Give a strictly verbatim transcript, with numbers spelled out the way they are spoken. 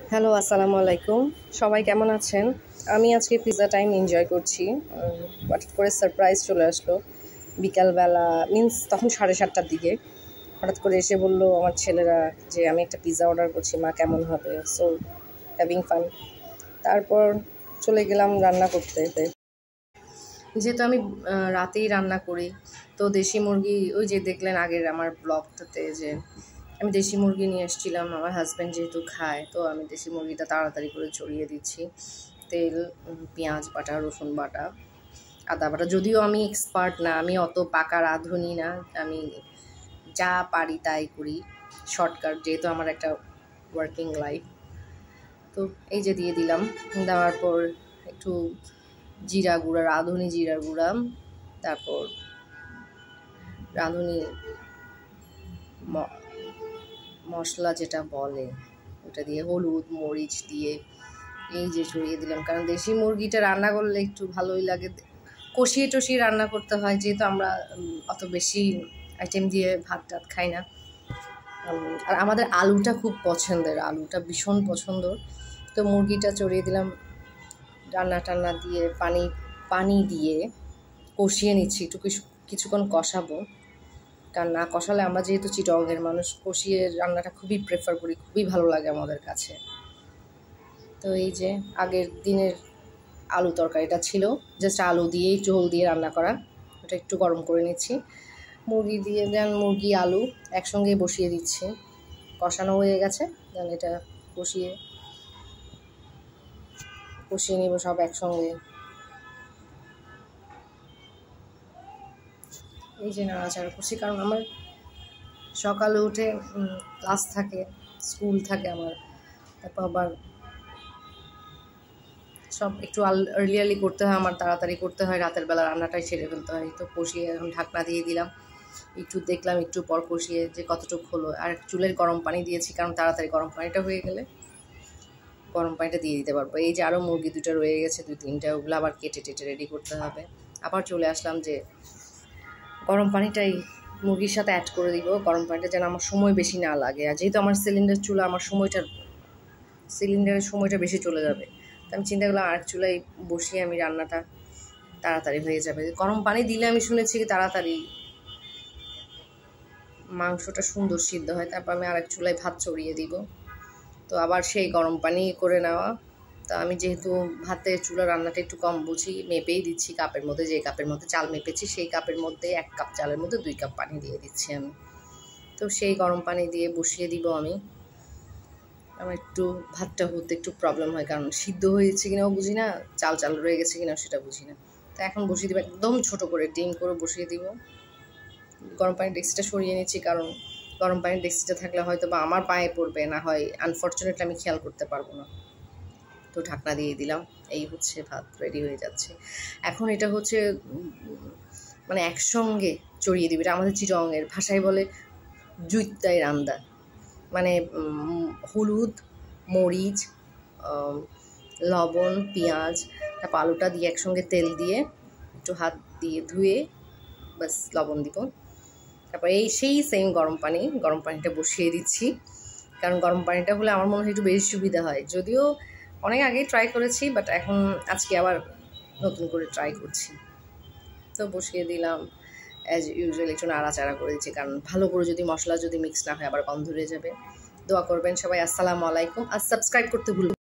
Hello, আসসালামু আলাইকুম। সবাই কেমন আছেন? আমি আজকে পিৎজা টাইম এনজয় করছি। হঠাৎ করে সারপ্রাইজ চলে আসলো বিকালবেলা, মিন্স তখন সাড়ে সাতটার দিকে হঠাৎ করে এসে বললো আমার ছেলেরা যে আমি একটা পিৎজা অর্ডার করছি, মা কেমন হবে? So having fun. তারপর চলে গেলাম রান্না করতে। যেহেতু আমি রাতেই রান্না করি, তো দেশি মুরগি, ওই যে দেখলেন আগের আমার ব্লগটাতে যে আমি দেশি মুরগি নিয়ে এসেছিলাম। আমার হাজব্যান্ড যেহেতু খায়, তো আমি দেশি মুরগিটা তাড়াতাড়ি করে ছড়িয়ে দিচ্ছি। তেল, পেঁয়াজ বাটা, রসুন বাটা, আদা বাটা। যদিও আমি এক্সপার্ট না, আমি অত পাকা রাঁধুনি না, আমি যা পারি তাই করি, শর্টকাট, যেহেতু আমার একটা ওয়ার্কিং লাইফ। তো এই যে দিয়ে দিলাম, দেওয়ার পর একটু জিরা গুঁড়া, রাঁধুনি জিরা গুঁড়া, তারপর রাঁধুনি মশলা যেটা বলে ওটা দিয়ে, হলুদ মরিচ দিয়ে এই যে ছড়িয়ে দিলাম। কারণ দেশি মুরগিটা রান্না করলে একটু ভালোই লাগে, কষিয়ে টষিয়ে রান্না করতে হয়, যেহেতু আমরা অত বেশি আইটেম দিয়ে ভাত টাত খাই না। আর আমাদের আলুটা খুব পছন্দের, আলুটা ভীষণ পছন্দ। তো মুরগিটা চড়িয়ে দিলাম, রান্না টান্না দিয়ে পানি পানি দিয়ে কষিয়ে নিচ্ছি, একটু কিছুক্ষণ কষাবো। কারণ না কষালে, আমরা যেহেতু চিটগের মানুষ, কষিয়ে রান্নাটা খুবই প্রেফার করি, খুবই ভালো লাগে আমাদের কাছে। তো এই যে আগের দিনের আলু তরকারিটা ছিল, জাস্ট আলু দিয়েই ঝোল দিয়ে রান্না করা, ওটা একটু গরম করে নিচ্ছি। মুরগি দিয়ে দেন, মুরগি আলু একসঙ্গে বসিয়ে দিচ্ছি, কষানো হয়ে গেছে। দেন এটা কষিয়ে কষিয়ে নিব সব একসঙ্গে। এই যে নাড়াচাড়া করছি, কারণ আমার সকালে উঠে ক্লাস থাকে, স্কুল থাকে আমার, তারপর আবার সব একটু আর্লি আর্লি করতে হয়, আমার তাড়াতাড়ি করতে হয়, রাতের বেলা রান্নাটাই সেরে ফেলতে হয়। তো কষিয়ে এখন ঢাকনা দিয়ে দিলাম, একটু দেখলাম একটু পর কষিয়ে যে কতটুকু হলো। আর চুলের গরম পানি দিয়েছি, কারণ তাড়াতাড়ি গরম পানিটা হয়ে গেলে গরম পানিটা দিয়ে দিতে পারবো। এই যে আরও মুরগি দুটো রয়ে গেছে, দুই তিনটা, ওগুলো আবার কেটে টেটে রেডি করতে হবে। আবার চলে আসলাম যে গরম পানিটাই মুরগির সাথে অ্যাড করে দিব, গরম পানিটা যেন আমার সময় বেশি না লাগে। আর যেহেতু আমার সিলিন্ডার চুলা, আমার সময়টা সিলিন্ডারের সময়টা বেশি চলে যাবে, তো আমি চিন্তা করলাম আরেক চুলায় বসিয়ে আমি রান্নাটা তাড়াতাড়ি হয়ে যাবে। গরম পানি দিলে আমি শুনেছি কি তাড়াতাড়ি মাংসটা সুন্দর সিদ্ধ হয়। তারপর আমি আরেক চুলায় ভাত চড়িয়ে দিব, তো আবার সেই গরম পানি করে নেওয়া। তো আমি যেহেতু ভাতের চুলা রান্নাটা একটু কম বুঝি, মেপেই দিচ্ছি কাপের মধ্যে, যে কাপের মধ্যে চাল মেপেছি সেই কাপের মধ্যে এক কাপ চালের মধ্যে দুই কাপ পানি দিয়ে দিচ্ছি আমি। তো সেই গরম পানি দিয়ে বসিয়ে দিব আমি। আমার একটু ভাতটা হতে একটু প্রবলেম হয়, কারণ সিদ্ধ হয়েছে কিনাও বুঝি না, চাল চাল রয়ে গেছে কিনা সেটা বুঝি না। তো এখন বসিয়ে দিব, একদম ছোট করে ডিম করে বসিয়ে দিব। গরম পানির ডেক্সিটা সরিয়ে নিচ্ছি, কারণ গরম পানির ডেক্সিটা থাকলে হয়তো বা আমার পায়ে পড়বে, না হয় আনফর্চুনেটলি আমি খেয়াল করতে পারবো না। তো ঢাকনা দিয়ে দিলাম, এই হচ্ছে ভাত রেডি হয়ে যাচ্ছে। এখন এটা হচ্ছে মানে একসঙ্গে চড়িয়ে দিবে, এটা আমাদের চিটগের ভাষায় বলে জুইতাই রান্দা, মানে হলুদ মরিচ লবণ পেঁয়াজ, তারপর আলুটা দিয়ে একসঙ্গে তেল দিয়ে একটু হাত দিয়ে ধুয়ে বাস লবণ দিব। তারপর এই সেই সেম গরম পানি, গরম পানিটা বসিয়ে দিচ্ছি, কারণ গরম পানিটা হলে আমার মনে হয় একটু বেশি সুবিধা হয়। যদিও অনেক আগেই ট্রাই করেছি, বাট এখন আজকে আবার নতুন করে ট্রাই করছি। তো বসিয়ে দিলাম, অ্যাজ ইউজুয়াল একটু নাড়াচাড়া করে দিচ্ছি, কারণ ভালো করে যদি মশলা যদি মিক্স না হয় আবার গন্ধ হয়ে যাবে। দোয়া করবেন সবাই। আসসালামু আলাইকুম। আর সাবস্ক্রাইব করতে ভুলবেন